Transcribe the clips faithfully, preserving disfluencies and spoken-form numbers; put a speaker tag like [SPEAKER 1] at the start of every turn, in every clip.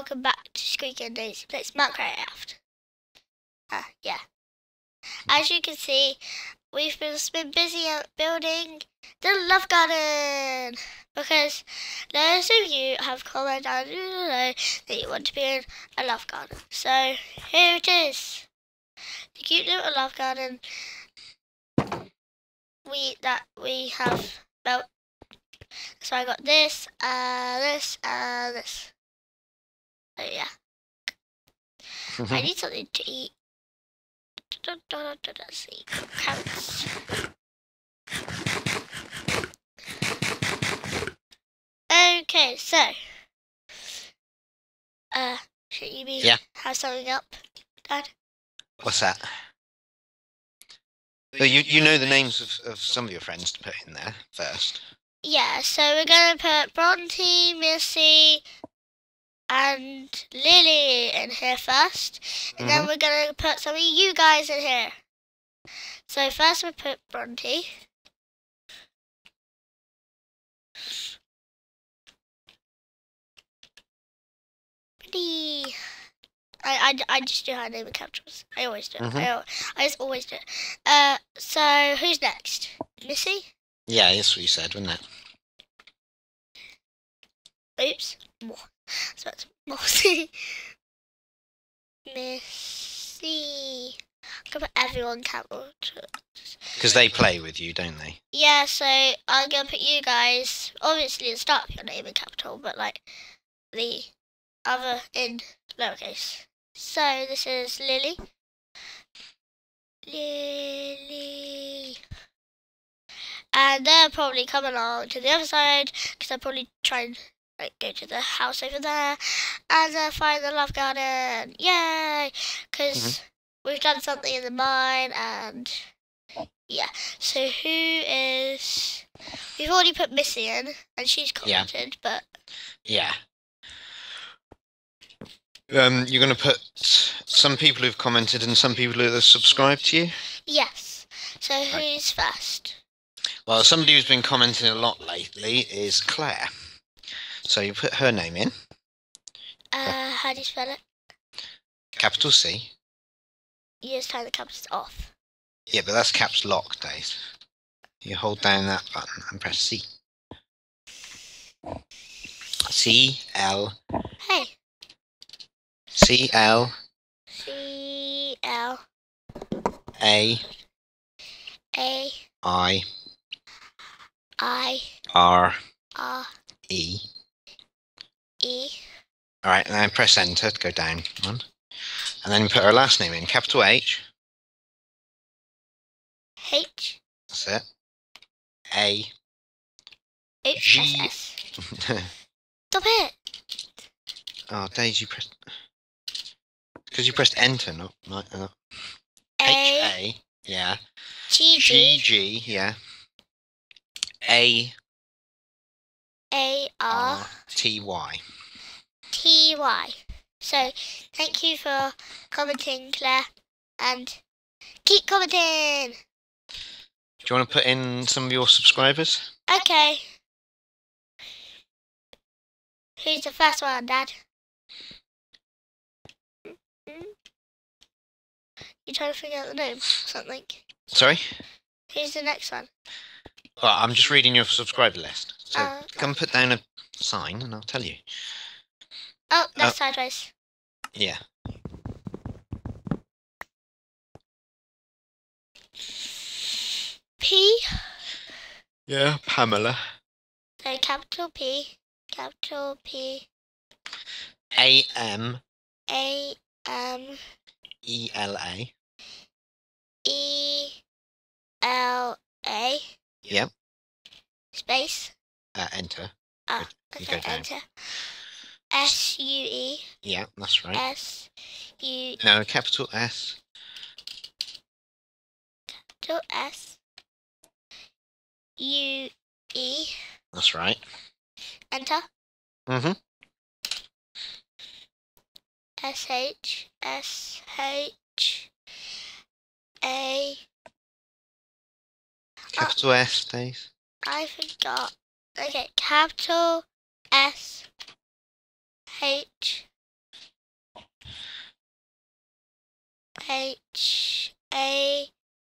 [SPEAKER 1] welcome back to Squeaky and Daisy Plays Minecraft. Uh, yeah. As you can see, we've just been busy out building the love garden because loads of you have commented down below that you want to be in a love garden. So here it is, the cute little love garden we that we have built. So I got this, uh, this, uh, this. Oh yeah. I need something to eat. Let's see. Carrots. Okay, so uh should you be
[SPEAKER 2] yeah.
[SPEAKER 1] have something up, Dad?
[SPEAKER 2] What's that? So you you know the names of, of some of your friends to put in there first.
[SPEAKER 1] Yeah, so we're gonna put Bronte, Missy, and Lily in here first, and
[SPEAKER 2] Mm-hmm.
[SPEAKER 1] then we're gonna put some of you guys in here. So first we put Bronte. Bronte. I, I, I just do her name in capitals. I always do.
[SPEAKER 2] Mm-hmm.
[SPEAKER 1] I, I just always do it. Uh, so who's next? Missy?
[SPEAKER 2] Yeah, that's what you said, wasn't it?
[SPEAKER 1] Oops. More. So that's Mossy. Missy. I'm gonna put everyone capital.
[SPEAKER 2] Because they play with you, don't they?
[SPEAKER 1] Yeah, so I'm gonna put you guys, obviously the start of your name in capital, but like the other in lowercase. So this is Lily. Lily. And they'll probably come along to the other side because they'll probably try and like go to the house over there and uh, find the love garden. Yay! Because mm-hmm. we've done something in the mine and yeah. So who is? We've already put Missy in and she's commented, yeah. but
[SPEAKER 2] yeah. Um, you're going to put some people who've commented and some people who have subscribed to you?
[SPEAKER 1] Yes. So who's right. first?
[SPEAKER 2] Well, somebody who's been commenting a lot lately is Claire. So you put her name in.
[SPEAKER 1] Uh, how do you spell it?
[SPEAKER 2] Capital C.
[SPEAKER 1] You just turn the capitals off.
[SPEAKER 2] Yeah, but that's caps lock, Dave. You hold down that button and press C. C L.
[SPEAKER 1] Hey.
[SPEAKER 2] C L.
[SPEAKER 1] C L.
[SPEAKER 2] A.
[SPEAKER 1] A.
[SPEAKER 2] I.
[SPEAKER 1] I.
[SPEAKER 2] R.
[SPEAKER 1] R.
[SPEAKER 2] E.
[SPEAKER 1] E.
[SPEAKER 2] Alright, and then press enter to go down one. And then you put her last name in, capital H.
[SPEAKER 1] H.
[SPEAKER 2] That's it. A.
[SPEAKER 1] H. S. S. Stop it!
[SPEAKER 2] Oh, Daisy, you pressed... Because you pressed enter, not... not, not.
[SPEAKER 1] A.
[SPEAKER 2] H. A. Yeah.
[SPEAKER 1] G. G.
[SPEAKER 2] G. G. Yeah. A.
[SPEAKER 1] A. R.
[SPEAKER 2] T. Y.
[SPEAKER 1] T. Y. So, thank you for commenting, Claire, and keep commenting!
[SPEAKER 2] Do you want to put in some of your subscribers?
[SPEAKER 1] Okay. Who's the first one, Dad? You trying to figure out the name or something?
[SPEAKER 2] Sorry?
[SPEAKER 1] Who's the next one?
[SPEAKER 2] Well, I'm just reading your subscriber list. So
[SPEAKER 1] uh,
[SPEAKER 2] come put down a sign and I'll tell you.
[SPEAKER 1] Oh, that's
[SPEAKER 2] uh,
[SPEAKER 1] sideways.
[SPEAKER 2] Yeah.
[SPEAKER 1] P?
[SPEAKER 2] Yeah, Pamela.
[SPEAKER 1] So capital P, capital P.
[SPEAKER 2] A M.
[SPEAKER 1] A M.
[SPEAKER 2] E L A.
[SPEAKER 1] E L A.
[SPEAKER 2] Yep.
[SPEAKER 1] Space.
[SPEAKER 2] Uh, enter.
[SPEAKER 1] Ah, okay, enter. S U E.
[SPEAKER 2] Yeah, that's right.
[SPEAKER 1] S U.
[SPEAKER 2] No, capital S.
[SPEAKER 1] Capital S. U E.
[SPEAKER 2] That's right.
[SPEAKER 1] Enter.
[SPEAKER 2] Mm-hmm.
[SPEAKER 1] S H S H A.
[SPEAKER 2] Capital oh, S, Dave.
[SPEAKER 1] I forgot. Okay, capital S H H A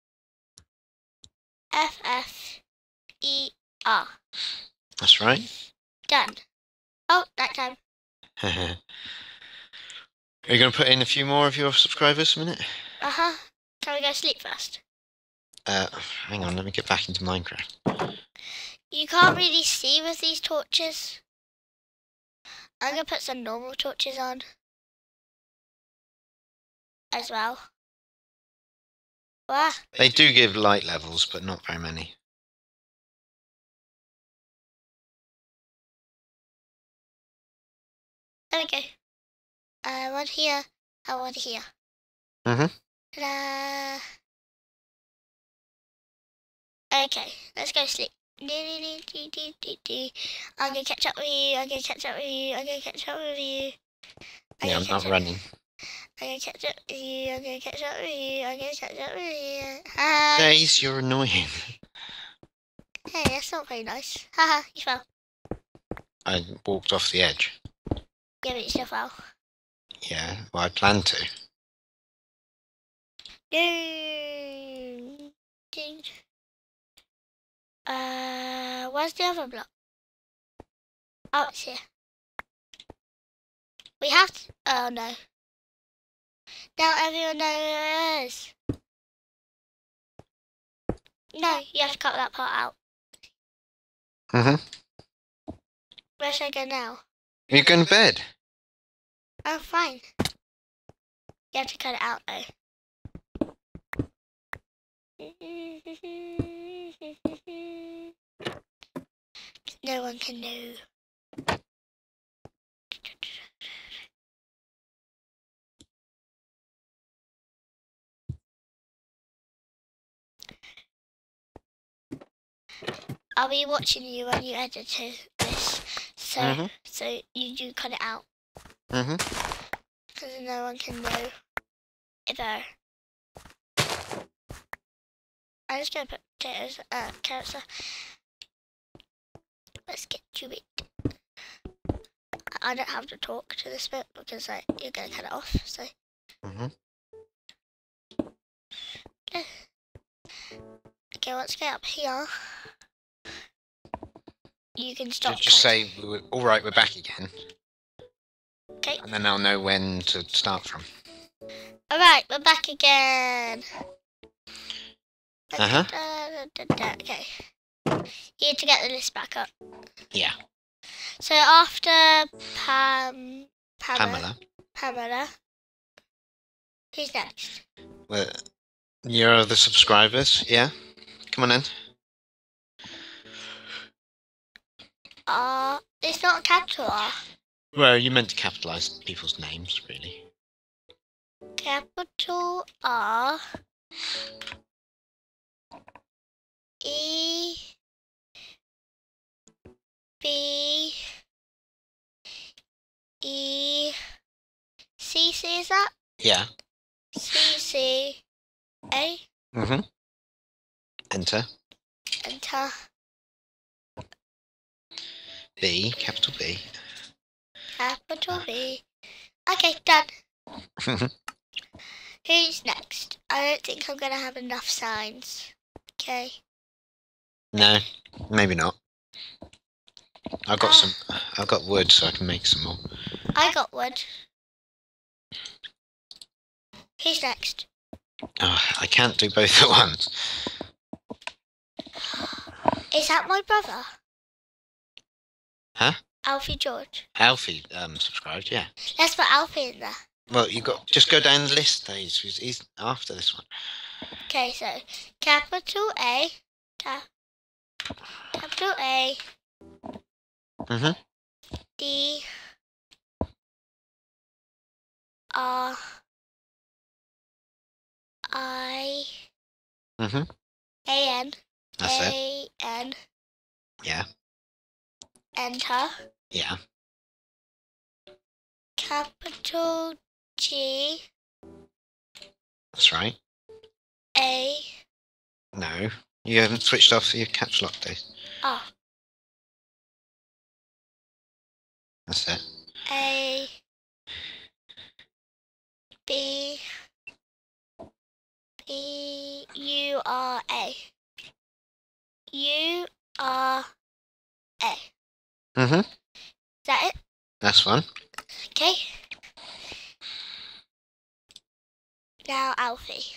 [SPEAKER 1] F F E R.
[SPEAKER 2] That's right.
[SPEAKER 1] Done. Oh, night time.
[SPEAKER 2] Are you going to put in a few more of your subscribers a minute?
[SPEAKER 1] Uh huh. Can we go sleep first?
[SPEAKER 2] Uh, hang on, let me get back into Minecraft.
[SPEAKER 1] You can't really see with these torches. I'm going to put some normal torches on as well. Wow.
[SPEAKER 2] They do give light levels, but not very many.
[SPEAKER 1] There we go. Uh, one here, and one here.
[SPEAKER 2] Mm-hmm.
[SPEAKER 1] Ta-da! Okay, let's go sleep. I'm gonna catch up with you, I'm gonna catch up with you, I'm gonna catch up with you.
[SPEAKER 2] Yeah, I'm not running.
[SPEAKER 1] I'm gonna catch up with you, I'm gonna catch up with you, I'm gonna catch up with you. Hi.
[SPEAKER 2] Days, you're annoying.
[SPEAKER 1] Hey, that's not very nice. Haha, you fell.
[SPEAKER 2] I walked off the edge.
[SPEAKER 1] Yeah, but you still fell.
[SPEAKER 2] Yeah, well, I planned to.
[SPEAKER 1] Yay! Ding. Uh, where's the other block? Oh, it's here. We have to. Oh no. Now everyone knows. No, you have to cut that part out.
[SPEAKER 2] Mm-hmm.
[SPEAKER 1] Where should I go now?
[SPEAKER 2] You're going to bed.
[SPEAKER 1] Oh, fine. You have to cut it out though. No one can know. I'll be watching you when you edit this, so
[SPEAKER 2] mm-hmm.
[SPEAKER 1] so you do cut it out.
[SPEAKER 2] Mm-hmm.
[SPEAKER 1] Because no one can know ever. I'm just gonna put potatoes, uh, carrots. Uh, let's get to it. I don't have to talk to this bit because like you're gonna cut it off. So.
[SPEAKER 2] Mm-hmm.
[SPEAKER 1] Okay, let's get up here. You can stop.
[SPEAKER 2] So just say, all right, we're back again.
[SPEAKER 1] Okay.
[SPEAKER 2] And then I'll know when to start from.
[SPEAKER 1] All right, we're back again.
[SPEAKER 2] Uh-huh.
[SPEAKER 1] Da, da, da, okay. You need to get the list back up.
[SPEAKER 2] Yeah.
[SPEAKER 1] So after Pam, Pamela,
[SPEAKER 2] Pamela.
[SPEAKER 1] Pamela, who's next?
[SPEAKER 2] Well, you're the subscribers, yeah? Come on in.
[SPEAKER 1] R. It's not a capital R.
[SPEAKER 2] Well, you meant to capitalise people's names, really.
[SPEAKER 1] Capital R. E. B. E. C. C is that?
[SPEAKER 2] Yeah.
[SPEAKER 1] C. C. A.
[SPEAKER 2] Mm-hmm. Enter.
[SPEAKER 1] Enter.
[SPEAKER 2] B, capital B.
[SPEAKER 1] Capital B. Okay, done. Who's next? I don't think I'm going to have enough signs. Okay.
[SPEAKER 2] No, maybe not. I've got
[SPEAKER 1] Uh,
[SPEAKER 2] some. I've got wood, so I can make some more.
[SPEAKER 1] I got wood. Who's next?
[SPEAKER 2] Oh, I can't do both at once.
[SPEAKER 1] Is that my brother?
[SPEAKER 2] Huh?
[SPEAKER 1] Alfie George.
[SPEAKER 2] Alfie um subscribed, yeah.
[SPEAKER 1] Let's put Alfie in there.
[SPEAKER 2] Well, you got just go down the list. He's, he's after this one.
[SPEAKER 1] Okay, so capital A, ca capital A,
[SPEAKER 2] Mhm.
[SPEAKER 1] D, R, I,
[SPEAKER 2] Mhm.
[SPEAKER 1] A N,
[SPEAKER 2] That's it.
[SPEAKER 1] A N,
[SPEAKER 2] Yeah.
[SPEAKER 1] enter,
[SPEAKER 2] Yeah.
[SPEAKER 1] capital G,
[SPEAKER 2] That's right.
[SPEAKER 1] A,
[SPEAKER 2] No, you haven't switched off your caps lock days.
[SPEAKER 1] oh,
[SPEAKER 2] That's it.
[SPEAKER 1] A, B B U R A. U R A.
[SPEAKER 2] Mhm.
[SPEAKER 1] Is that it?
[SPEAKER 2] That's one.
[SPEAKER 1] Okay. Now Alfie.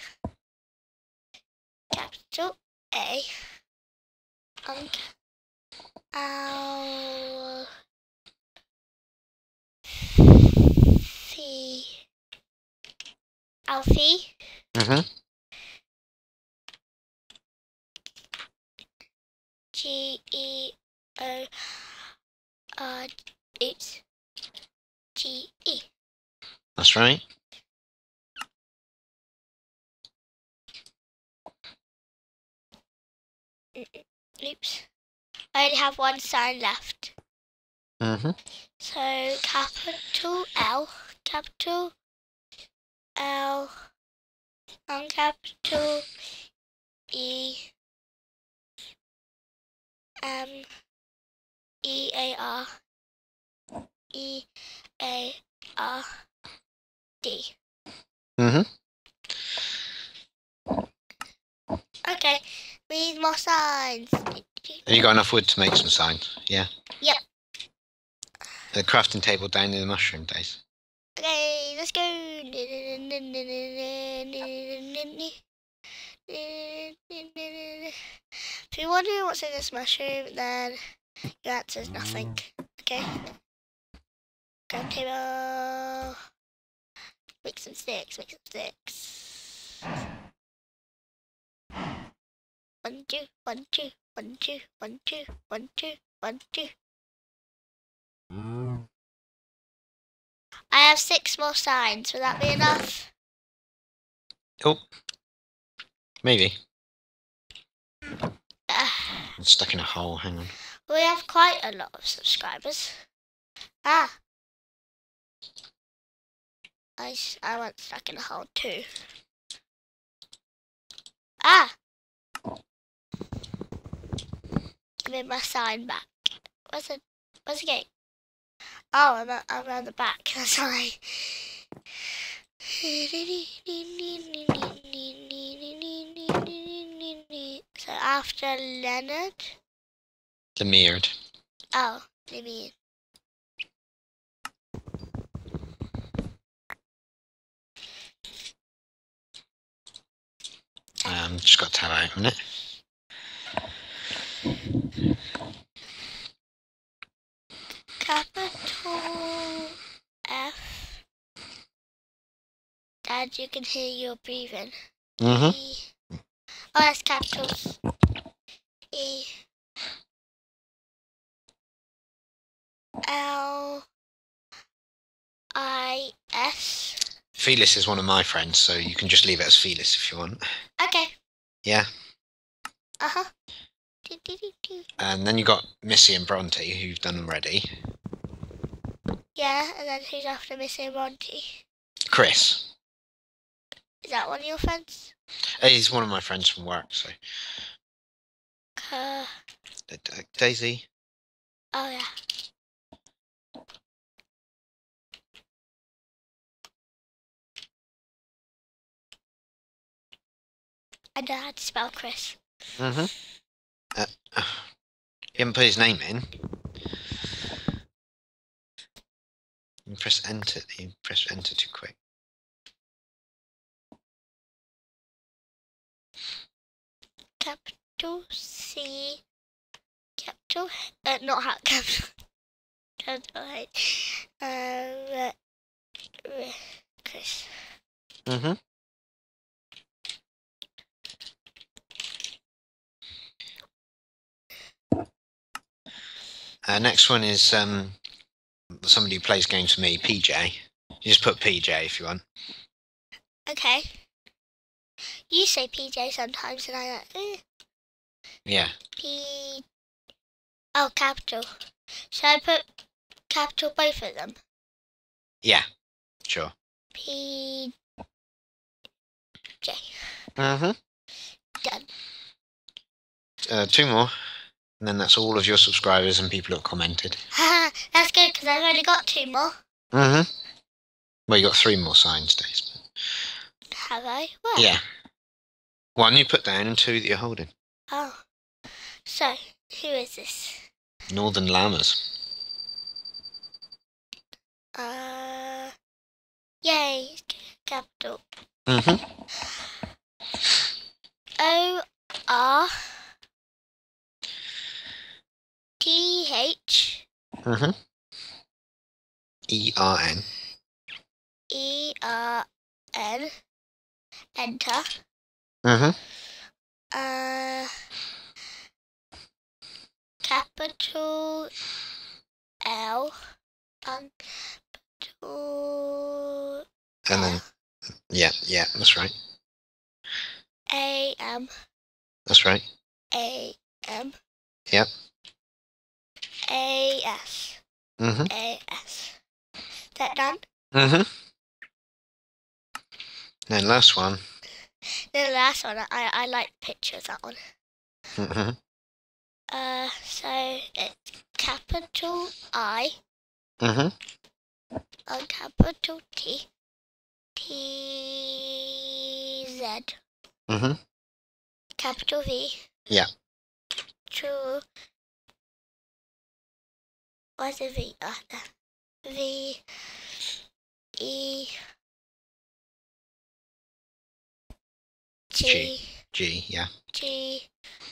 [SPEAKER 1] Capital A. Um, Alfie. Alfie.
[SPEAKER 2] Mhm.
[SPEAKER 1] G E O R. Oops. G E.
[SPEAKER 2] That's right.
[SPEAKER 1] Oops. I only have one sign left.
[SPEAKER 2] Mhm.
[SPEAKER 1] So capital L, capital L, and capital E, M, E A R, E A R D.
[SPEAKER 2] Mhm.
[SPEAKER 1] Okay, we need more signs.
[SPEAKER 2] Have you got enough wood to make some signs? Yeah.
[SPEAKER 1] Yep.
[SPEAKER 2] The crafting table down in the mushroom days.
[SPEAKER 1] Okay, let's go. If you're wondering what's in this mushroom, then your answer is nothing. Okay. Grab table. Make some sticks. Make some sticks. One, two, one, two, one, two, one, two, one, two, one, two.
[SPEAKER 2] Mm.
[SPEAKER 1] I have six more signs. Will that be enough?
[SPEAKER 2] Oh. Maybe.
[SPEAKER 1] Uh,
[SPEAKER 2] I'm stuck in a hole. Hang on.
[SPEAKER 1] we have quite a lot of subscribers. Ah. I, I went stuck in a hole too. Ah! Give me my sign back. Where's it? Where's the gate? Oh, I'm, at, I'm around the back. That's why. So after Leonard.
[SPEAKER 2] Lemired.
[SPEAKER 1] Oh, Lemire.
[SPEAKER 2] Um, just got to tab out on it.
[SPEAKER 1] Capital F. Dad, you can hear your breathing.
[SPEAKER 2] Mhm.
[SPEAKER 1] E. Oh, that's capitals. E. L. I. S.
[SPEAKER 2] Felis is one of my friends, so you can just leave it as Felis if you want.
[SPEAKER 1] Okay.
[SPEAKER 2] Yeah.
[SPEAKER 1] Uh huh. Do, do, do, do.
[SPEAKER 2] And then you got Missy and Bronte, who you've done already.
[SPEAKER 1] Yeah, and then who's after Missy and Monty?
[SPEAKER 2] Chris.
[SPEAKER 1] Is that one of your friends?
[SPEAKER 2] Uh, He's one of my friends from work, so.
[SPEAKER 1] Uh,
[SPEAKER 2] Da- Da- Daisy.
[SPEAKER 1] oh, yeah. I know how to spell Chris.
[SPEAKER 2] Mhm. Uh, uh, you haven't put his name in. You press enter. You press enter too quick.
[SPEAKER 1] Capital C. Capital. Uh, not hat. Capital. Capital H. Um, uh, Chris.
[SPEAKER 2] Mhm. Uh, next one is um, somebody who plays games for me, P J. You just put P J if you want.
[SPEAKER 1] Okay. You say P J sometimes, and I like, eh.
[SPEAKER 2] Yeah.
[SPEAKER 1] P. Oh, capital. Should I put capital both of them?
[SPEAKER 2] Yeah. Sure.
[SPEAKER 1] P. J.
[SPEAKER 2] Mhm.
[SPEAKER 1] Done.
[SPEAKER 2] Uh, two more, and then that's all of your subscribers and people who have commented.
[SPEAKER 1] Haha, that's good because I've only got two more.
[SPEAKER 2] Mhm. Well, you got three more signs, Days.
[SPEAKER 1] Have I? Where?
[SPEAKER 2] Yeah. One you put down and two that you're holding.
[SPEAKER 1] Oh. So, who is this?
[SPEAKER 2] Northern llamas.
[SPEAKER 1] Uh. Yay. Capital.
[SPEAKER 2] Mm-hmm.
[SPEAKER 1] O R T H
[SPEAKER 2] Mm-hmm. E R N.
[SPEAKER 1] E R N. Enter.
[SPEAKER 2] Mm-hmm.
[SPEAKER 1] Uh. Capital L. Um, capital
[SPEAKER 2] And then, yeah, yeah, that's right.
[SPEAKER 1] A M.
[SPEAKER 2] That's right.
[SPEAKER 1] A M.
[SPEAKER 2] Yep.
[SPEAKER 1] A S.
[SPEAKER 2] Mm-hmm.
[SPEAKER 1] A S. That done?
[SPEAKER 2] Mm-hmm. Then last one.
[SPEAKER 1] Then the last one, I, I like the picture of that one.
[SPEAKER 2] Mm-hmm.
[SPEAKER 1] Uh, so it's capital I,
[SPEAKER 2] Mm-hmm.
[SPEAKER 1] and capital T, T Z,
[SPEAKER 2] Mm-hmm.
[SPEAKER 1] capital V.
[SPEAKER 2] Yeah.
[SPEAKER 1] True. What's the V? Uh, V E G
[SPEAKER 2] G. G, yeah.
[SPEAKER 1] G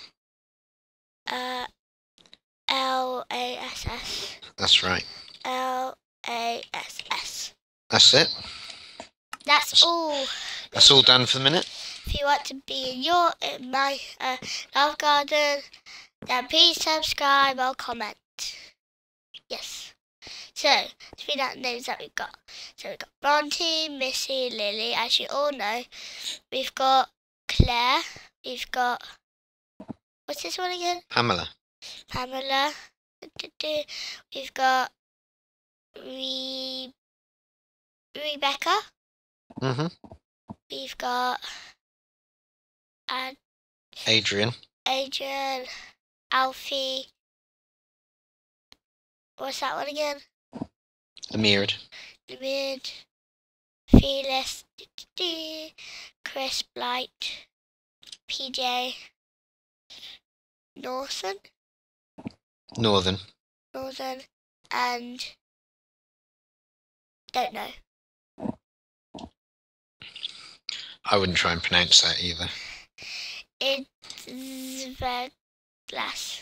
[SPEAKER 1] uh L A S S
[SPEAKER 2] That's right.
[SPEAKER 1] L A S S.
[SPEAKER 2] That's it.
[SPEAKER 1] That's
[SPEAKER 2] That's-
[SPEAKER 1] all.
[SPEAKER 2] That's all done for the minute.
[SPEAKER 1] If you want to be in your in my uh, love garden, then please subscribe or comment. Yes. So, to read out the names that we've got. So we've got Bronte, Missy, Lily. As you all know, we've got Claire. We've got, what's this one again?
[SPEAKER 2] Pamela.
[SPEAKER 1] Pamela. We've got Re- Rebecca.
[SPEAKER 2] Mm-hmm.
[SPEAKER 1] We've got Ad-
[SPEAKER 2] Adrian.
[SPEAKER 1] Adrian, Alfie. What's that one again?
[SPEAKER 2] Amirid.
[SPEAKER 1] Mid, Fearless, Chris Blight, P J, Northern,
[SPEAKER 2] Northern.
[SPEAKER 1] Northern, and don't know.
[SPEAKER 2] I wouldn't try and pronounce that either.
[SPEAKER 1] Itzveglas.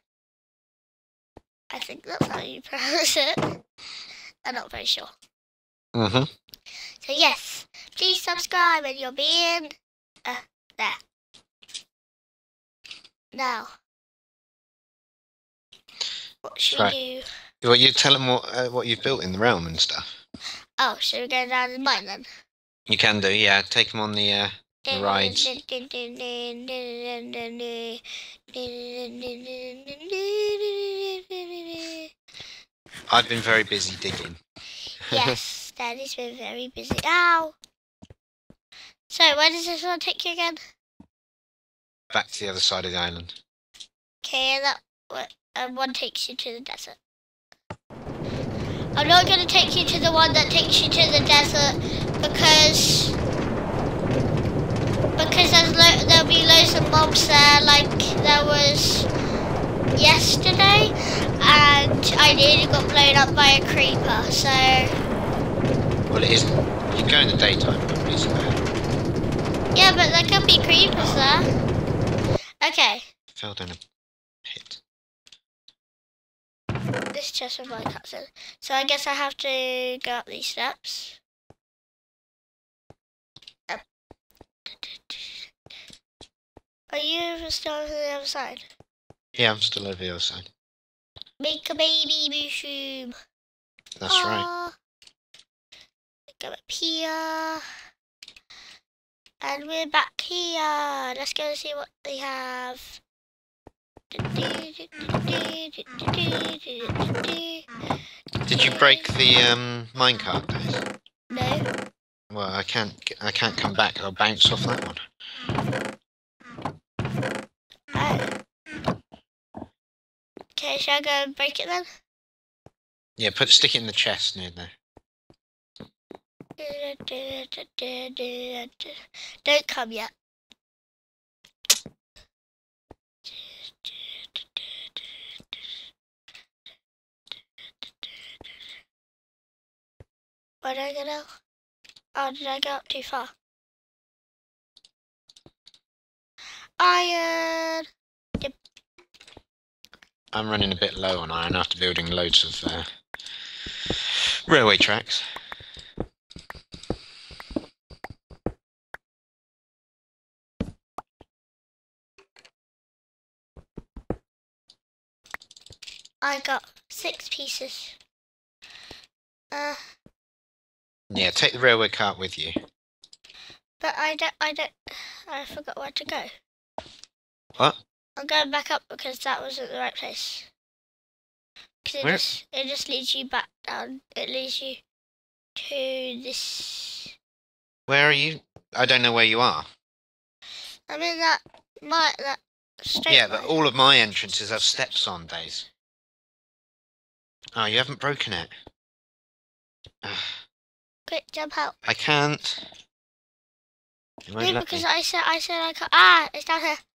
[SPEAKER 1] I think that's how you pronounce it. I'm not very sure.
[SPEAKER 2] Mm-hmm.
[SPEAKER 1] So yes, please subscribe and you'll be in uh, there. Now, what should
[SPEAKER 2] Right.
[SPEAKER 1] we do?
[SPEAKER 2] Well, you tell them what uh, what you've built in the realm and stuff.
[SPEAKER 1] Oh, should we go down the mine then?
[SPEAKER 2] You can do, yeah. Take them on the uh, the rides. I've been very busy digging.
[SPEAKER 1] Yes, Daddy's been very busy. Ow! So, where does this one take you again?
[SPEAKER 2] Back to the other side of the island.
[SPEAKER 1] Okay, and that and one takes you to the desert. I'm not going to take you to the one that takes you to the desert because because there's lo there'll be loads of mobs there, like there was yesterday, and I nearly got blown up by a creeper. So
[SPEAKER 2] Well, it isn't. You go in the daytime, probably, so
[SPEAKER 1] yeah, but there could be creepers there. Okay.
[SPEAKER 2] fell down a pit.
[SPEAKER 1] This chest of my cousin. So I guess I have to go up these steps. Up. Are you still on the other side?
[SPEAKER 2] Yeah, I'm still over the other side.
[SPEAKER 1] Make a baby mushroom.
[SPEAKER 2] That's right.
[SPEAKER 1] Ah. Go up here. And we're back here. Let's go see what they have.
[SPEAKER 2] Did you break the um, minecart, guys?
[SPEAKER 1] No.
[SPEAKER 2] Well, I can't. I can't come back. I'll bounce off that one.
[SPEAKER 1] Oh. Okay, shall I go and break it then?
[SPEAKER 2] Yeah, put stick it in the chest near there.
[SPEAKER 1] Don't come yet. Where did I go now? Oh, did I go up too far? Iron! Yep.
[SPEAKER 2] I'm running a bit low on iron after building loads of uh, railway tracks.
[SPEAKER 1] I got six pieces. Uh,
[SPEAKER 2] Yeah, take the railway cart with you.
[SPEAKER 1] but I don't, I don't, I forgot where to go.
[SPEAKER 2] What?
[SPEAKER 1] I'm going back up because that wasn't the right place. Because it
[SPEAKER 2] Where?
[SPEAKER 1] just, it just leads you back down. It leads you to this.
[SPEAKER 2] Where are you? I don't know where you are.
[SPEAKER 1] I'm in that, my, that straight
[SPEAKER 2] Yeah, but
[SPEAKER 1] line.
[SPEAKER 2] all of my entrances have steps on, Days. Oh, you haven't broken it.
[SPEAKER 1] Quick, jump out.
[SPEAKER 2] I can't. It won't
[SPEAKER 1] No,
[SPEAKER 2] let
[SPEAKER 1] because
[SPEAKER 2] me.
[SPEAKER 1] I said, I said I can't. Ah, it's down here.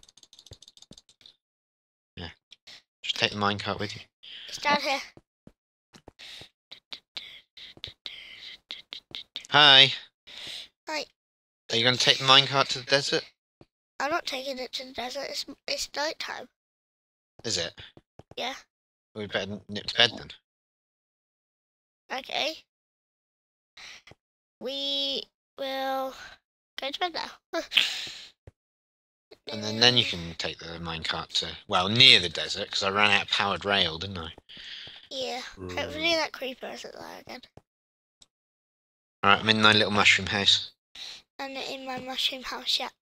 [SPEAKER 2] Just take the minecart with you.
[SPEAKER 1] It's down here.
[SPEAKER 2] Hi.
[SPEAKER 1] Hi.
[SPEAKER 2] Are you going to take the minecart to the desert?
[SPEAKER 1] I'm not taking it to the desert. It's, it's night time.
[SPEAKER 2] Is it?
[SPEAKER 1] Yeah.
[SPEAKER 2] We better nip to bed then.
[SPEAKER 1] Okay. We will go to bed now.
[SPEAKER 2] And then, then you can take the minecart to, well, near the desert, because I ran out of powered rail, didn't I?
[SPEAKER 1] Yeah. Hopefully that creeper isn't there again.
[SPEAKER 2] Alright, I'm in my little mushroom house.
[SPEAKER 1] I'm not in my mushroom house yet.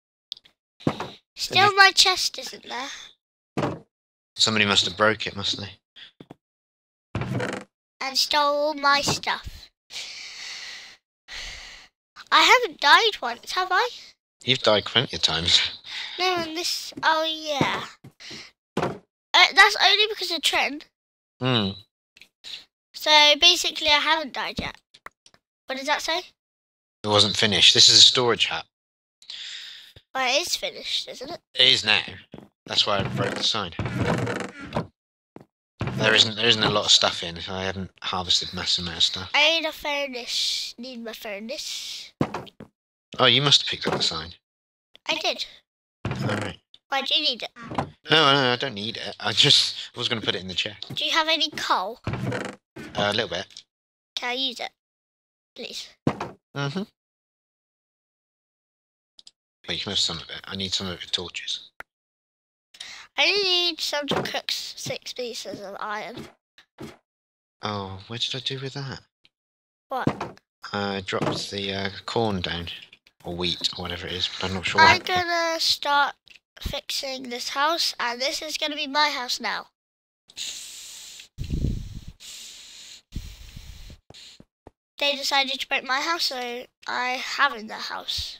[SPEAKER 1] Still my chest isn't there.
[SPEAKER 2] Somebody must have broke it, mustn't they?
[SPEAKER 1] And stole all my stuff. I haven't died once, have I?
[SPEAKER 2] You've died plenty of times.
[SPEAKER 1] No, and this... Oh, yeah. Uh, that's only because of Trent.
[SPEAKER 2] Hmm.
[SPEAKER 1] So, basically, I haven't died yet. What does that say?
[SPEAKER 2] It wasn't finished. This is a storage hut.
[SPEAKER 1] Well, it is finished, isn't it?
[SPEAKER 2] It is now. That's why I broke the sign. There isn't there isn't a lot of stuff in. I haven't harvested massive amount of stuff.
[SPEAKER 1] I need a furnace. Need my furnace.
[SPEAKER 2] Oh, you must have picked up the sign.
[SPEAKER 1] I did.
[SPEAKER 2] Alright.
[SPEAKER 1] Why do you need it?
[SPEAKER 2] No, no, I don't need it. I just I was going to put it in the chest.
[SPEAKER 1] Do you have any coal?
[SPEAKER 2] Uh, a little bit.
[SPEAKER 1] Can I use it? Please.
[SPEAKER 2] Mm-hmm. Well, you can have some of it. I need some of your torches.
[SPEAKER 1] I need some to cook six pieces of iron.
[SPEAKER 2] Oh, what did I do with that?
[SPEAKER 1] What?
[SPEAKER 2] I dropped the uh, corn down. Or wheat, or whatever it is, but I'm not sure
[SPEAKER 1] I'm
[SPEAKER 2] what.
[SPEAKER 1] gonna start fixing this house, and this is gonna be my house now. They decided to break my house, so I have in their house.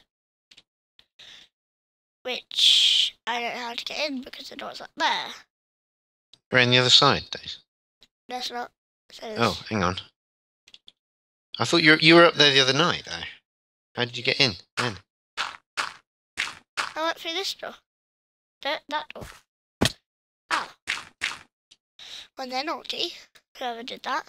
[SPEAKER 1] Which I don't know how to get in because the door's up there.
[SPEAKER 2] We're on the other side, Dave.
[SPEAKER 1] That's not. So
[SPEAKER 2] Oh, hang on. I thought you were, you were up there the other night, though. How did you get in then?
[SPEAKER 1] I went through this door. That, that door. Ow. Well, they're naughty. Whoever did that.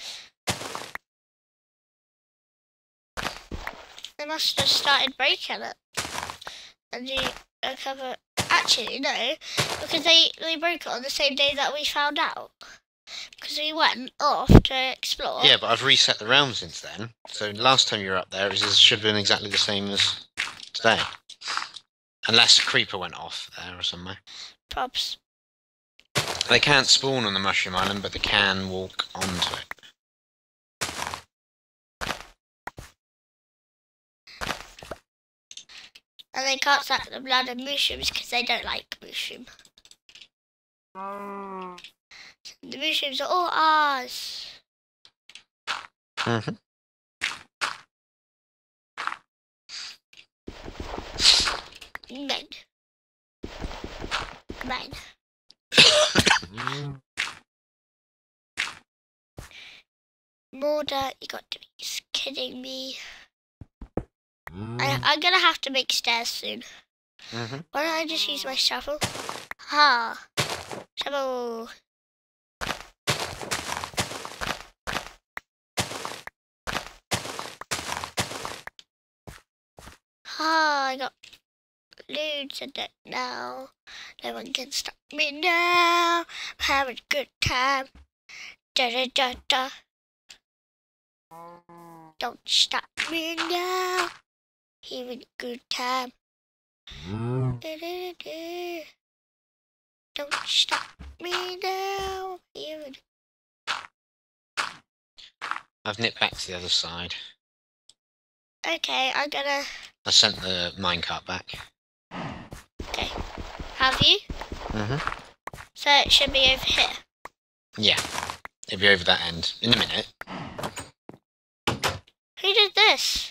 [SPEAKER 1] They must have started breaking it. And you uncover... Actually, no. Because they, they broke it on the same day that we found out. Because we went off to explore.
[SPEAKER 2] Yeah, but I've reset the realm since then. So last time you were up there, it, was, it should have been exactly the same as today. Unless a creeper went off there or somewhere.
[SPEAKER 1] Props.
[SPEAKER 2] They can't spawn on the Mushroom Island, but they can walk onto it.
[SPEAKER 1] And they can't suck the blood of mushrooms because they don't like mushroom. The mushrooms are all ours.
[SPEAKER 2] Mm-hmm.
[SPEAKER 1] Mine. Mine. More dirt, you got to be scared. kidding me? I, I'm gonna have to make stairs soon.
[SPEAKER 2] Mm-hmm.
[SPEAKER 1] Why don't I just use my shovel? Ha! Shovel! Ha! I got loads of it now. No one can stop me now. I'm having a good time. Da da da da. Don't stop me now. Having a good time. Da, da, da. Don't stop me now. Having...
[SPEAKER 2] I've nipped back to the other side.
[SPEAKER 1] Okay, I'm gonna.
[SPEAKER 2] I sent the minecart back.
[SPEAKER 1] Okay. Have you?
[SPEAKER 2] Mm-hmm.
[SPEAKER 1] So it should be over here.
[SPEAKER 2] Yeah. It'll be over that end in a minute.
[SPEAKER 1] Who did this?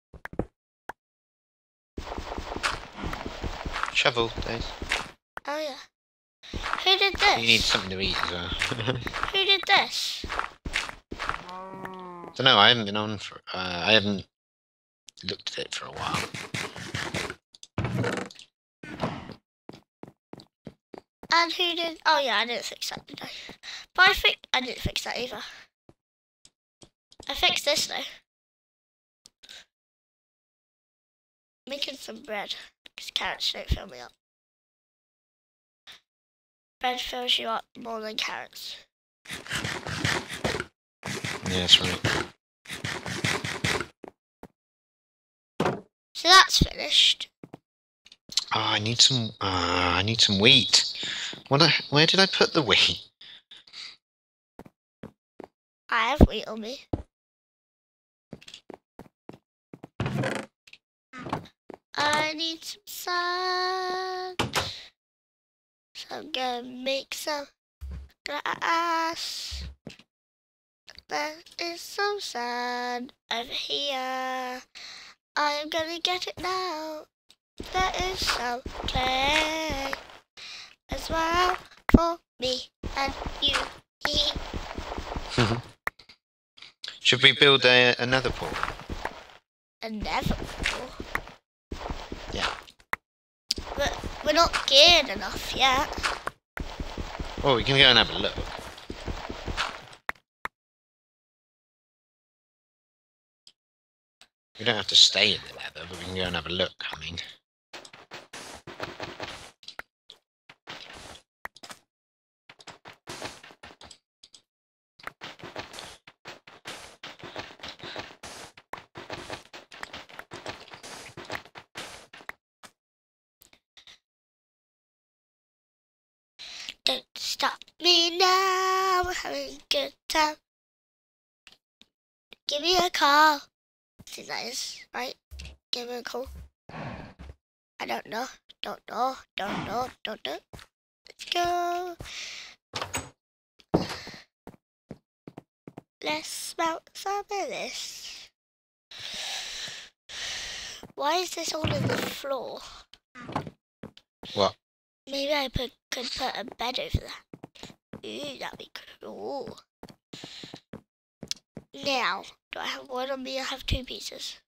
[SPEAKER 2] Shovel, Dave.
[SPEAKER 1] Oh yeah. Who did this?
[SPEAKER 2] You need something to eat as well.
[SPEAKER 1] Who did this?
[SPEAKER 2] Don't know. I haven't been on for. Uh, I haven't looked at it for a while.
[SPEAKER 1] And who did? Oh yeah, I didn't fix that, did I? But I think I didn't fix that either. I fixed this though. Making some bread because carrots don't fill me up. Bread fills you up more than carrots.
[SPEAKER 2] Yeah, that's right.
[SPEAKER 1] So that's finished.
[SPEAKER 2] Oh, I need some. Uh, I need some wheat. What? I, where did I put the wheat?
[SPEAKER 1] I have wheat on me. I need some sand. So I'm gonna make some glass. There is some sand over here. I am gonna get it now. There is some clay as well for me and you.
[SPEAKER 2] Should we build a, another pool?
[SPEAKER 1] Another.
[SPEAKER 2] Yeah.
[SPEAKER 1] But we're not geared enough yet.
[SPEAKER 2] Well, we can go and have a look. We don't have to stay in the nether, but we can go and have a look, I mean.
[SPEAKER 1] Don't stop me now. We're having a good time. Give me a call. I think that is right. Give me a call. I don't know. Don't know. Don't know. Don't know. Let's go. Let's smelt some of this. Why is this all in the floor?
[SPEAKER 2] What?
[SPEAKER 1] Maybe I put, could put a bed over there. Ooh, that'd be cool. Now, do I have one on me? I have two pieces.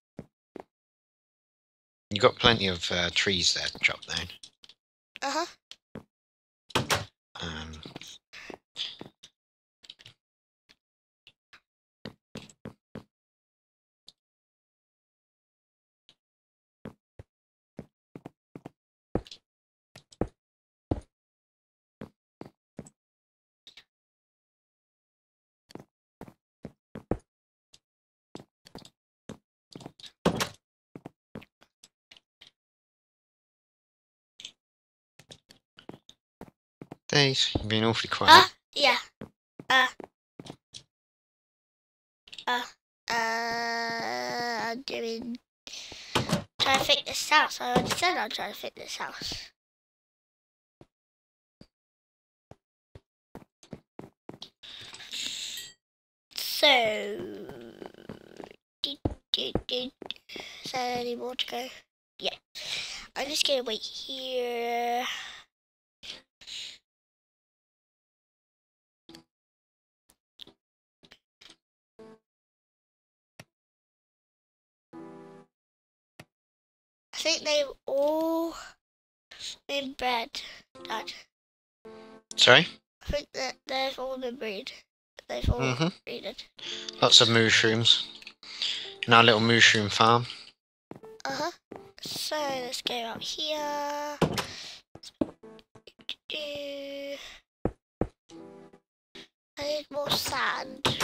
[SPEAKER 2] You got plenty of uh, trees there to chop down.
[SPEAKER 1] Uh-huh.
[SPEAKER 2] Um, Dave, you've been awfully quiet.
[SPEAKER 1] Uh, yeah. Uh. Uh. Uh. I'm doing... Trying to fix this house. I already said I'm trying to fix this house. So... Is there any more to go? Yeah. I'm just gonna wait here. I think they're all in bed, Dad.
[SPEAKER 2] Sorry?
[SPEAKER 1] I think that they've all been breed. They've all
[SPEAKER 2] Mhm.
[SPEAKER 1] breeded.
[SPEAKER 2] Lots of mushrooms. In our little mushroom farm.
[SPEAKER 1] Uh-huh. So let's go out here. I need more sand.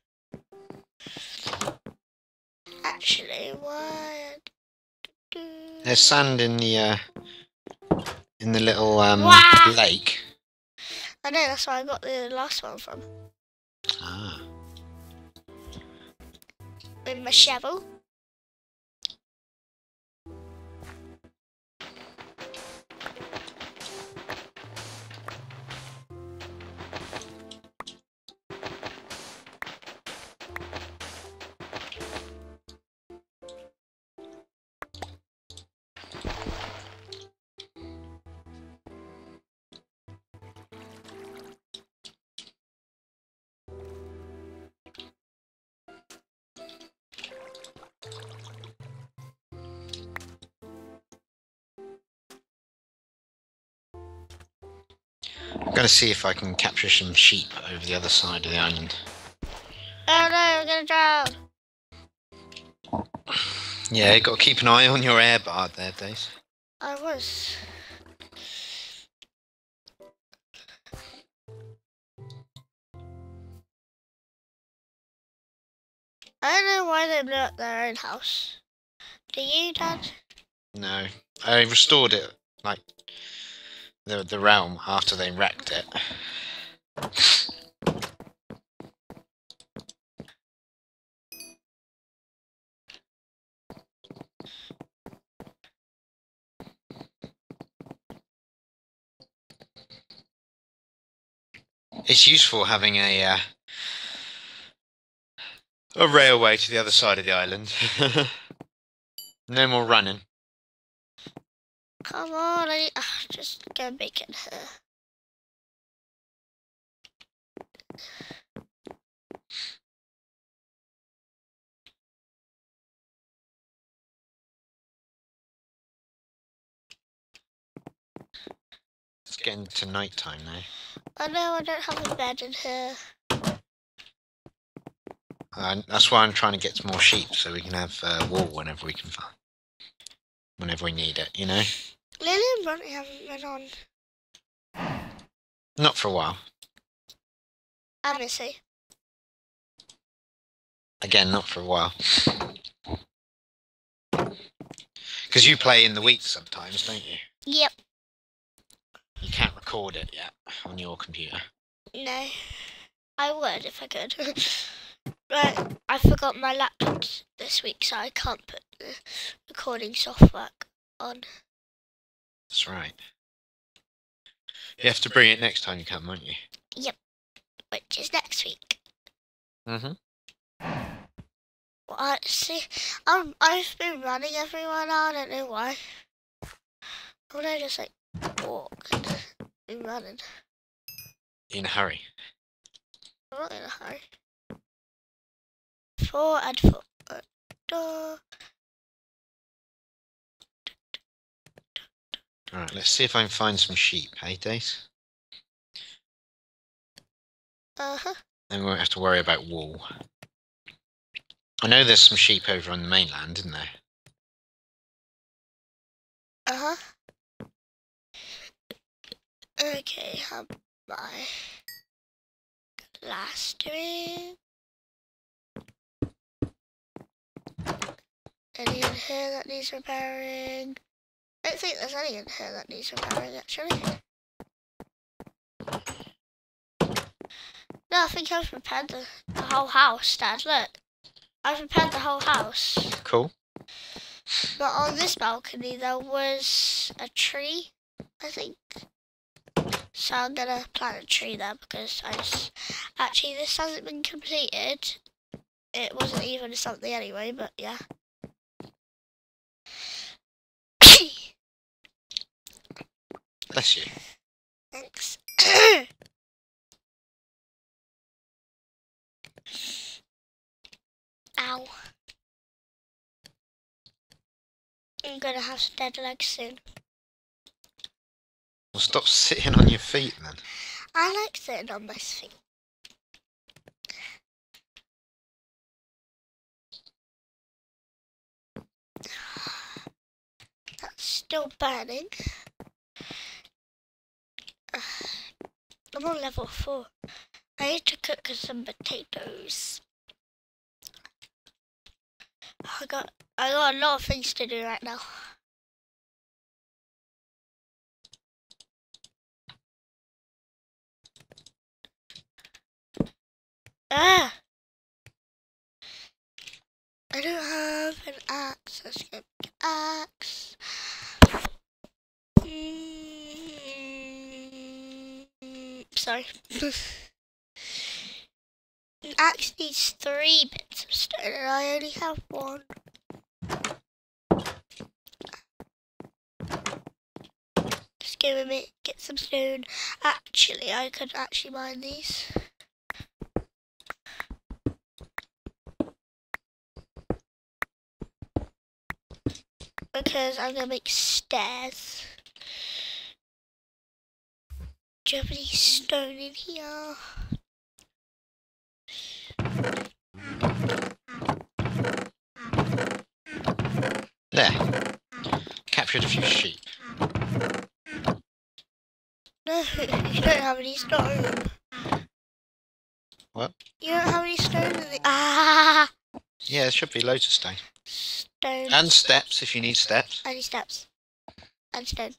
[SPEAKER 1] Actually, what?
[SPEAKER 2] There's sand in the uh, in the little um,
[SPEAKER 1] Wow.
[SPEAKER 2] lake.
[SPEAKER 1] I know, that's where I got the last one from.
[SPEAKER 2] Ah.
[SPEAKER 1] With my shovel.
[SPEAKER 2] I'm gonna see if I can capture some sheep over the other side of the island.
[SPEAKER 1] Oh no, I'm gonna drown.
[SPEAKER 2] Yeah, you got to keep an eye on your air bar there, Dace.
[SPEAKER 1] I was. I don't know why they blew up their own house. Do you, Dad?
[SPEAKER 2] No, I restored it, like the the realm after they wrecked it. It's useful having a uh, a railway to the other side of the island. No more running.
[SPEAKER 1] Come on, I uh, just go make it here.
[SPEAKER 2] It's getting to night time now.
[SPEAKER 1] I know I don't have a bed in here.
[SPEAKER 2] Uh, that's why I'm trying to get some more sheep so we can have uh, wool whenever we can find, whenever we need it. You know.
[SPEAKER 1] Lily and Bronte haven't been on.
[SPEAKER 2] Not for a while.
[SPEAKER 1] And Missy.
[SPEAKER 2] Again, not for a while. Because you play in the week sometimes, don't you?
[SPEAKER 1] Yep.
[SPEAKER 2] You can't record it yet on your computer.
[SPEAKER 1] No. I would if I could. But I forgot my laptop this week, so I can't put the recording software on.
[SPEAKER 2] That's right. You have to bring it next time you come, won't you?
[SPEAKER 1] Yep. Which is next week.
[SPEAKER 2] Mm-hmm.
[SPEAKER 1] Well, I see. Um, I've been running everywhere now. I don't know why. Would I just like walk and be running?
[SPEAKER 2] In a hurry.
[SPEAKER 1] I'm not in a hurry. Four and four. Uh,
[SPEAKER 2] Alright, let's see if I can find some sheep, hey, Dace?
[SPEAKER 1] uh-huh.
[SPEAKER 2] Then we won't have to worry about wool. I know there's some sheep over on the mainland, isn't there?
[SPEAKER 1] Uh-huh. Okay, how my glass doing? Any in here that needs repairing? I don't think there's any in here that needs repairing, actually. No, I think I've repaired the, the whole house, Dad. Look. I've repaired the whole house.
[SPEAKER 2] Cool.
[SPEAKER 1] But on this balcony, there was a tree, I think. So I'm gonna plant a tree there because I just... Actually, this hasn't been completed. It wasn't even something anyway, but yeah.
[SPEAKER 2] Bless you.
[SPEAKER 1] Thanks. Ow. I'm gonna have some dead legs soon.
[SPEAKER 2] Well, stop sitting on your feet then.
[SPEAKER 1] I like sitting on my feet. That's still burning. I'm on level four. I need to cook some potatoes. I got I got a lot of things to do right now. Ah! I don't have an axe. Let's get an axe. Mm, sorry. An axe needs three bits of stone and I only have one. Just give a minute, get some stone. Actually, I could actually mine these. Because I'm going to make stairs. Do you have any stone in here?
[SPEAKER 2] There. Captured a few sheep.
[SPEAKER 1] No, you don't have any stone.
[SPEAKER 2] What?
[SPEAKER 1] You don't have any stone in the... Ah!
[SPEAKER 2] Yeah, there should be loads of stone.
[SPEAKER 1] Stone.
[SPEAKER 2] And steps, if you need steps.
[SPEAKER 1] I need steps. And stone.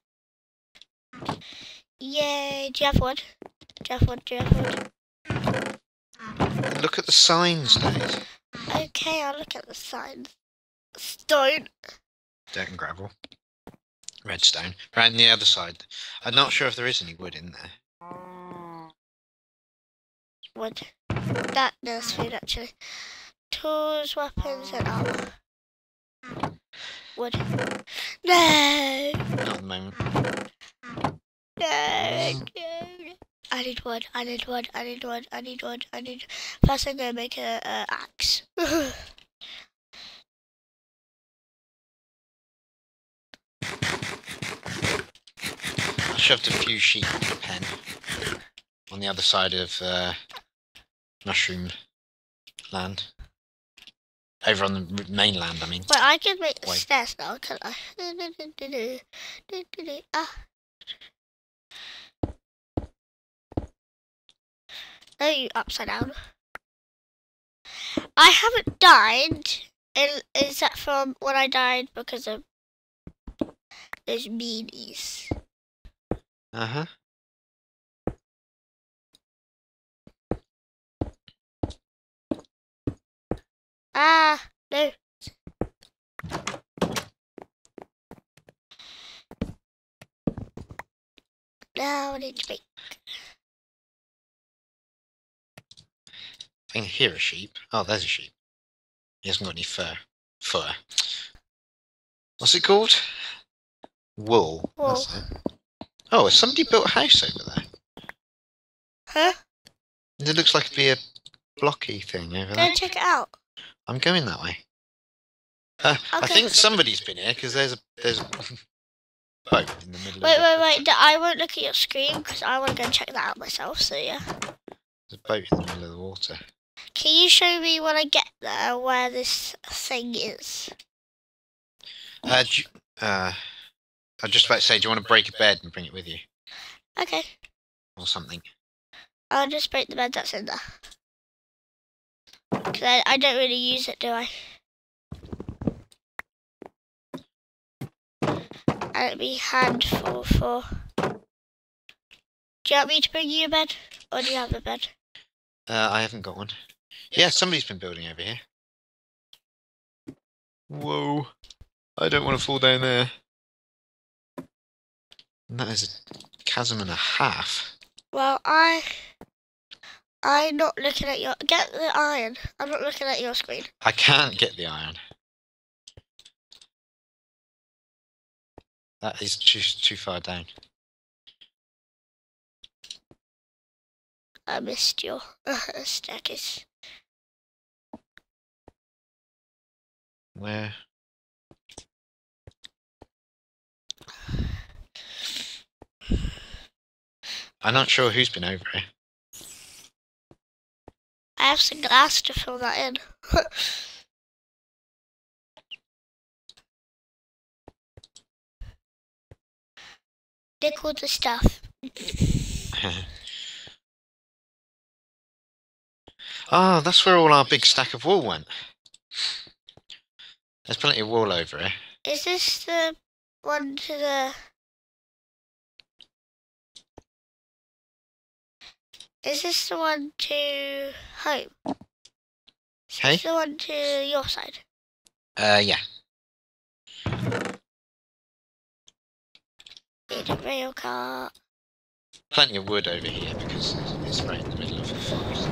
[SPEAKER 1] Yay! Do you have wood? Do you have wood? Do you have wood?
[SPEAKER 2] Look at the signs, Dave.
[SPEAKER 1] Okay, I'll look at the signs. Stone.
[SPEAKER 2] Dirt and gravel. Redstone. Right on the other side. I'm not sure if there is any wood in there.
[SPEAKER 1] Wood. That does food actually. Tools, weapons, and armor. Wood. No!
[SPEAKER 2] Not at the moment.
[SPEAKER 1] No, no. I need wood, I need wood, I need wood, I need wood, I need... First I'm gonna make a, a axe.
[SPEAKER 2] I shoved a few sheep in the pen. On the other side of uh, Mushroom Land. Over on the mainland, I mean.
[SPEAKER 1] Wait, I can make
[SPEAKER 2] Wait.
[SPEAKER 1] stairs now, can't I? Ah. No, you upside down. I haven't died, except from when I died because of those meanies.
[SPEAKER 2] Uh-huh.
[SPEAKER 1] Ah, no. Now I need to make...
[SPEAKER 2] I can hear a sheep. Oh, there's a sheep. He hasn't got any fur. Fur. What's it called? Wool.
[SPEAKER 1] Wool.
[SPEAKER 2] That's it. Oh, has somebody built a house over there?
[SPEAKER 1] Huh?
[SPEAKER 2] It looks like it'd be a blocky thing over
[SPEAKER 1] Go
[SPEAKER 2] there.
[SPEAKER 1] check it out.
[SPEAKER 2] I'm going that way. Uh, I
[SPEAKER 1] Okay.
[SPEAKER 2] think somebody's been here because there's a there's a boat in the middle
[SPEAKER 1] Wait,
[SPEAKER 2] of
[SPEAKER 1] wait,
[SPEAKER 2] the,
[SPEAKER 1] wait. I won't look at your screen because I want to go and check that out myself, so yeah.
[SPEAKER 2] There's a boat in the middle of the water.
[SPEAKER 1] Can you show me when I get there where this thing is?
[SPEAKER 2] Uh, do you, uh, I was just about to say, do you want to break a bed and bring it with you?
[SPEAKER 1] Okay.
[SPEAKER 2] Or something?
[SPEAKER 1] I'll just break the bed that's in there. Because I, I don't really use it, do I? And it'd be handful for... Do you want me to bring you a bed? Or do you have a bed?
[SPEAKER 2] Uh, I haven't got one. Yeah, somebody's been building over here. Whoa. I don't want to fall down there. And that is a chasm and a half.
[SPEAKER 1] Well, I... I'm not looking at your... Get the iron. I'm not looking at your screen.
[SPEAKER 2] I can't get the iron. That is too, too far down.
[SPEAKER 1] I missed your staircase.
[SPEAKER 2] Where? I'm not sure who's been over here.
[SPEAKER 1] I have some glass to fill that in. Look all the stuff.
[SPEAKER 2] Oh, that's where all our big stack of wool went. There's plenty of wool over here.
[SPEAKER 1] Is this the one to the... Is this the one to home? Is
[SPEAKER 2] Hey?
[SPEAKER 1] this the one to your side?
[SPEAKER 2] Uh, yeah.
[SPEAKER 1] Need a rail car.
[SPEAKER 2] Plenty of wood over here because it's right in the middle of the forest.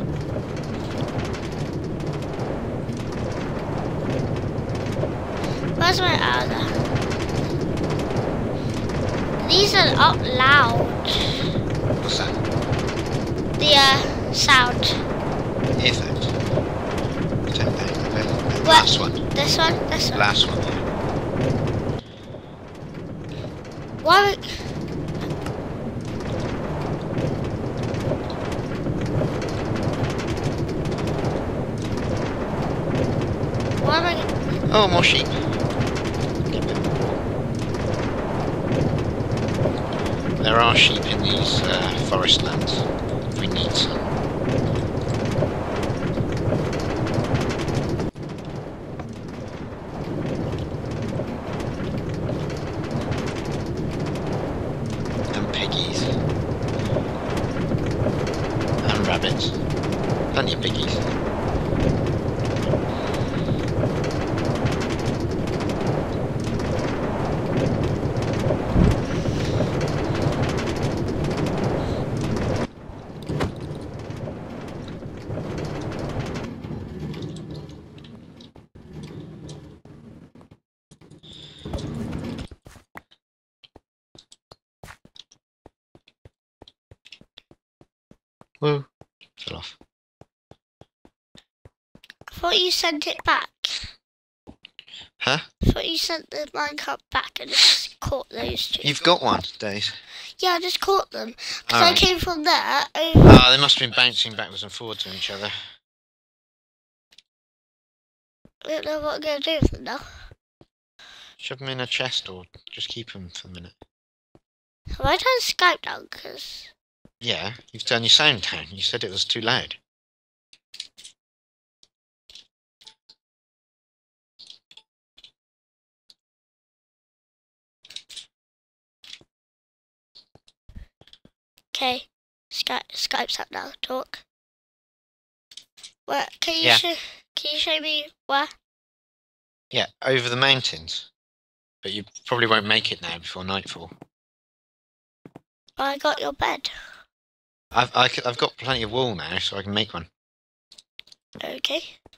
[SPEAKER 1] Where's my other? These are up loud.
[SPEAKER 2] What's that?
[SPEAKER 1] The uh, sound.
[SPEAKER 2] Earphones. Ten pounds. The
[SPEAKER 1] What?
[SPEAKER 2] last one.
[SPEAKER 1] This one? This one?
[SPEAKER 2] Last one, yeah.
[SPEAKER 1] Why? Why am I?
[SPEAKER 2] Oh, more sheep. There are sheep in these uh, forest lands, if we need some. And piggies. And rabbits. Plenty of piggies. Whoa, fell off.
[SPEAKER 1] I thought you sent it back.
[SPEAKER 2] Huh?
[SPEAKER 1] I thought you sent the minecart back and just caught those two.
[SPEAKER 2] You've got one, Days.
[SPEAKER 1] Yeah, I just caught them. Because
[SPEAKER 2] Alright.
[SPEAKER 1] I came from there. Over...
[SPEAKER 2] Ah, they must have been bouncing backwards and forwards to each other.
[SPEAKER 1] I don't know what I'm going to do with them now.
[SPEAKER 2] Shove them in a chest or just keep them for a minute.
[SPEAKER 1] Have I turned Skype down? Because...
[SPEAKER 2] Yeah, you've turned your sound down. You said it was too loud.
[SPEAKER 1] Okay, Skype, Skype's up now. Talk. Where? Can you
[SPEAKER 2] Yeah.
[SPEAKER 1] show? Can you show me where?
[SPEAKER 2] Yeah, over the mountains. But you probably won't make it now before nightfall.
[SPEAKER 1] I got your bed.
[SPEAKER 2] I've I, c- I've got plenty of wool now, so I can make one.
[SPEAKER 1] Okay.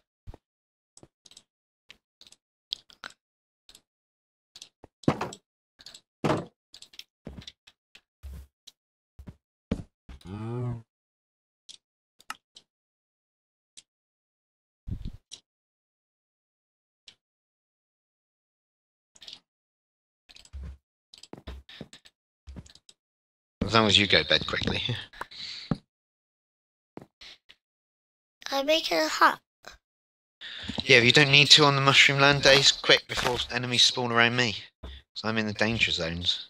[SPEAKER 2] As long as you go to bed quickly.
[SPEAKER 1] I'm making a hut.
[SPEAKER 2] Yeah, you don't need to on the mushroom land days. Quick, before enemies spawn around me. So I'm in the danger zones.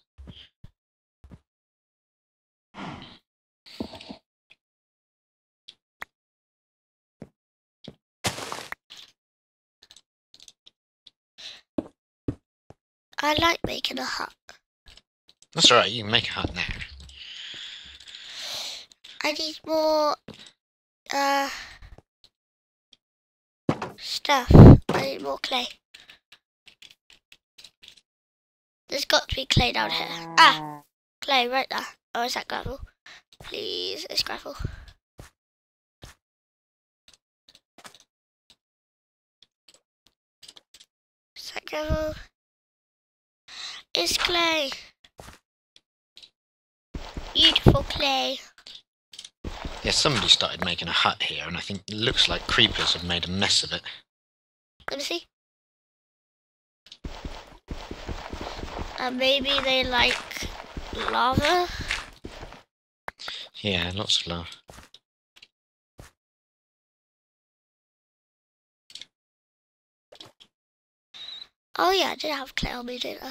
[SPEAKER 1] I like making a hut.
[SPEAKER 2] That's alright, you can make a hut now.
[SPEAKER 1] I need more uh stuff. I need more clay. There's got to be clay down here. Ah, clay right there. Oh, is that gravel? Please, it's gravel. Is that gravel? It's clay. Beautiful clay.
[SPEAKER 2] Yeah, somebody started making a hut here, and I think it looks like creepers have made a mess of it.
[SPEAKER 1] Let me see. And maybe they like lava.
[SPEAKER 2] Yeah, lots of love.
[SPEAKER 1] Oh yeah, I did have clay on me, didn't I?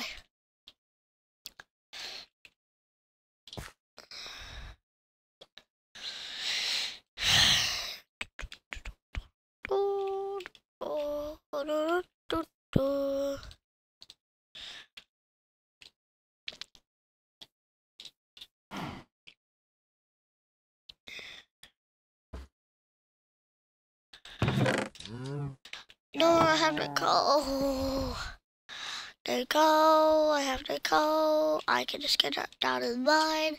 [SPEAKER 1] No, I have no coal. No coal. I have no coal. I can just get that down in mine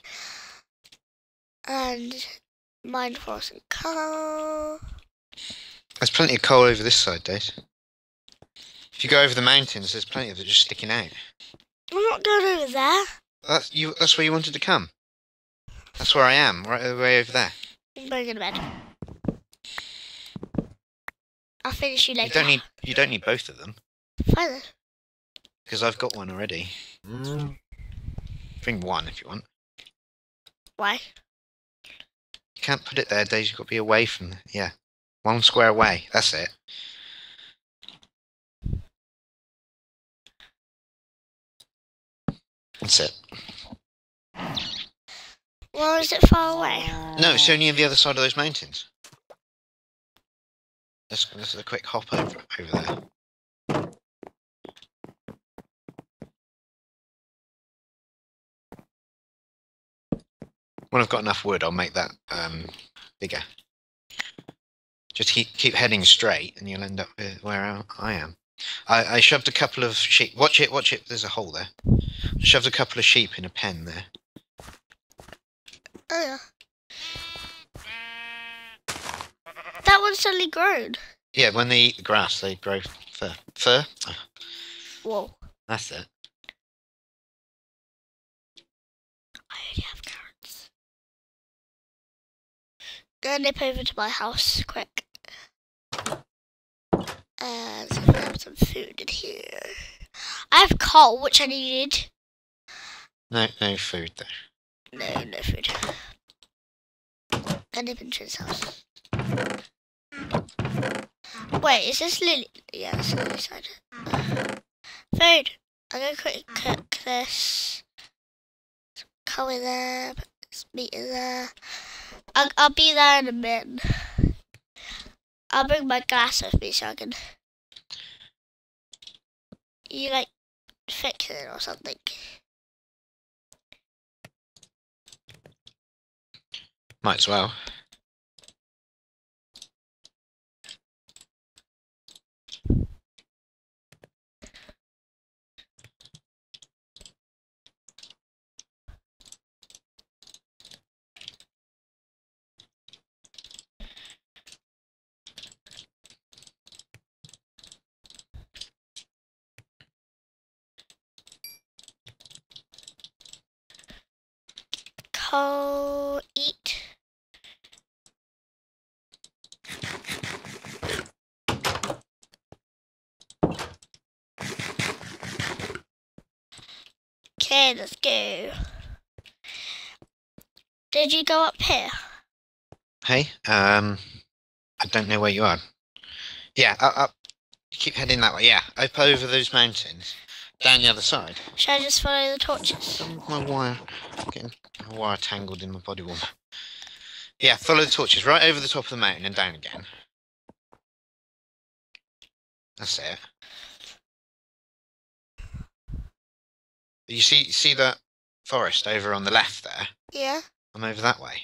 [SPEAKER 1] and mine for some coal.
[SPEAKER 2] There's plenty of coal over this side, Dave. If you go over the mountains, there's plenty of it just sticking out.
[SPEAKER 1] I'm not going over there.
[SPEAKER 2] That's you. That's where you wanted to come. That's where I am, right way over there.
[SPEAKER 1] I'm going to bed. I'll finish you later.
[SPEAKER 2] You don't need. You don't need both of them.
[SPEAKER 1] Fine then.
[SPEAKER 2] Because I've got one already. Mm. Bring one if you want.
[SPEAKER 1] Why?
[SPEAKER 2] You can't put it there, Dave. You've got to be away from. The, yeah, one square away. That's it. That's it.
[SPEAKER 1] Well, is it far away?
[SPEAKER 2] No, it's only on the other side of those mountains. Let's, let's a quick hop over over there. When I've got enough wood, I'll make that um, bigger. Just keep keep heading straight, and you'll end up where I am. I, I shoved a couple of sheep. Watch it, watch it. There's a hole there. I shoved a couple of sheep in a pen there.
[SPEAKER 1] Oh yeah. That one's suddenly grown.
[SPEAKER 2] Yeah, when they eat the grass, they grow fur. Fur?
[SPEAKER 1] Whoa.
[SPEAKER 2] That's it.
[SPEAKER 1] I already have carrots. Go nip over to my house, quick. And so I have some food in here. I have coal, which I needed.
[SPEAKER 2] No, no food there.
[SPEAKER 1] No, no food. Go nip into his house. Wait, is this Lily? Yeah, that's Lily's side. Food. I'm gonna quickly cook this. Some coal in there, put this meat in there. I'll, I'll be there in a minute. I'll bring my glass with me so I can. You like fix it or something.
[SPEAKER 2] Might as well.
[SPEAKER 1] Coal, eat. Okay, let's go. Did you go up here?
[SPEAKER 2] Hey, um, I don't know where you are. Yeah, up, up. You keep heading that way. Yeah, up over those mountains, down the other side.
[SPEAKER 1] Should I just follow the torches?
[SPEAKER 2] My wire, I'm getting my wire tangled in my body warmer. Yeah, follow the torches right over the top of the mountain and down again. That's it. You see, see that forest over on the left there?
[SPEAKER 1] Yeah.
[SPEAKER 2] I'm over that way.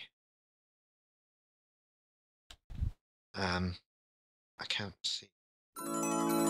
[SPEAKER 2] Um, I can't see.